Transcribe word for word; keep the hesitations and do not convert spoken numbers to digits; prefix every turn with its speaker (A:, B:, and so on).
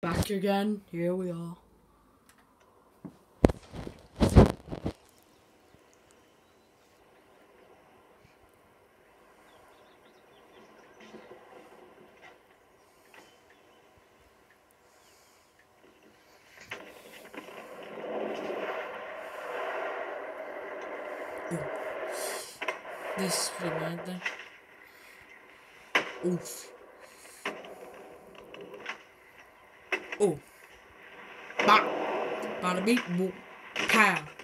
A: Back again. Here we are. Oh. This is another. Oof. Oh. Bada, bada beep, boop, pow.